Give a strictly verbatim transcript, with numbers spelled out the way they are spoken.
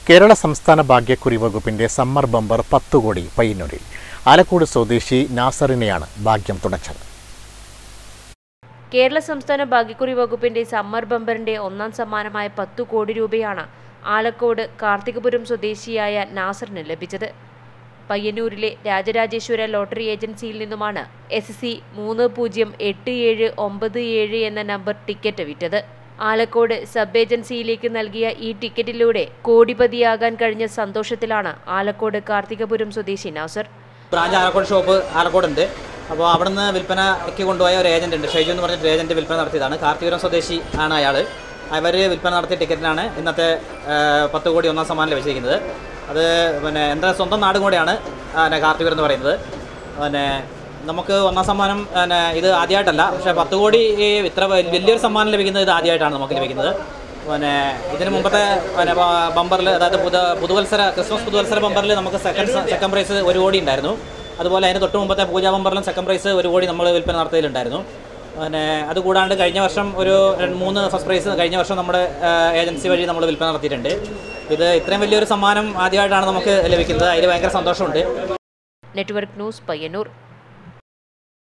കേരള സംസ്ഥാന ഭാഗ്യക്കുറി വകുപ്പിന്റെ സമ്മർ ബമ്പർ പത്ത് കോടി പയ്യന്നൂരിൽ. ആലക്കോട് സ്വദേശി നാസറിനെയാണ് ഭാഗ്യം തുണച്ചത്. കേരള സംസ്ഥാന ഭാഗ്യക്കുറി വകുപ്പിന്റെ സമ്മർ ബമ്പറിന്റെ ഒന്നാം സമ്മാനമായ പത്തു കോടി രൂപയാണ് ആലക്കോട് കാർത്തികപുരം സ്വദേശിയായ നാസറിന് ലഭിച്ചത്. പയ്യന്നൂരിലെ രാജരാജേശ്വര ലോട്ടറി ഏജൻസിയിൽ നിന്നുമാണ് എസ് സി മൂന്ന് പൂജ്യം എട്ട് ഏഴ് ഒമ്പത് ഏഴ് എന്ന നമ്പർ ടിക്കറ്റ് വിറ്റത്. ആലക്കോട് സബ് ഏജൻസിയിലേക്ക് നൽകിയ ഈ ടിക്കറ്റിലൂടെ കോടിപതിയാകാൻ കഴിഞ്ഞ സന്തോഷത്തിലാണ് ആലക്കോട് കാർത്തികപുരം സ്വദേശി നാസർ. ബ്രാഞ്ച് ആലക്കോട് ഷോപ്പ് ആലക്കോടുണ്ട്. അപ്പോൾ അവിടെ നിന്ന് വിൽപ്പനയ്ക്ക് കൊണ്ടുപോയ ഒരു ഏജന്റ് ഉണ്ട്, ഷൈജു എന്ന് പറഞ്ഞിട്ട് ഏജന്റ് വിൽപ്പന നടത്തിയതാണ്. കാർത്തികപുരം സ്വദേശി ആണ് അയാൾ. അവർ വിൽപ്പന നടത്തിയ ടിക്കറ്റിനാണ് ഇന്നത്തെ പത്ത് കോടി ഒന്നാം സമ്മാനം ലഭിച്ചിരിക്കുന്നത്. അത് പിന്നെ എൻ്റെ സ്വന്തം നാടും കൂടെയാണ് കാർത്തികപുരം എന്ന് പറയുന്നത്. പിന്നെ നമുക്ക് ഒന്നാം സമ്മാനം പിന്നെ ഇത് ആദ്യമായിട്ടല്ല, പക്ഷേ പത്ത് കോടി ഇത്ര വലിയൊരു സമ്മാനം ലഭിക്കുന്നത് ഇത് ആദ്യമായിട്ടാണ് നമുക്ക് ലഭിക്കുന്നത്. പിന്നെ ഇതിന് മുമ്പത്തെ പിന്നെ ബമ്പറിൽ, അതായത് പുതു പുതുവത്സര ക്രിസ്മസ് പുതുവത്സര ബമ്പറിൽ നമുക്ക് സെക്കൻഡ് സെക്കൻഡ് പ്രൈസ് ഒരു കോടി ഉണ്ടായിരുന്നു. അതുപോലെ അതിന് തൊട്ട് മുമ്പത്തെ പൂജാ ബമ്പറിലും സെക്കൻഡ് പ്രൈസ് ഒരു കോടി നമ്മൾ വിൽപ്പന നടത്തിയിട്ടുണ്ടായിരുന്നു. പിന്നെ അതുകൂടാണ്ട് കഴിഞ്ഞ വർഷം ഒരു മൂന്ന് ഫസ്റ്റ് പ്രൈസ് കഴിഞ്ഞ വർഷം നമ്മുടെ ഏജൻസി വഴി നമ്മൾ വിൽപ്പന നടത്തിയിട്ടുണ്ട്. ഇത് ഇത്രയും വലിയൊരു സമ്മാനം ആദ്യമായിട്ടാണ് നമുക്ക് ലഭിക്കുന്നത്. അതിൽ ഭയങ്കര സന്തോഷമുണ്ട്. Network news Payyanur.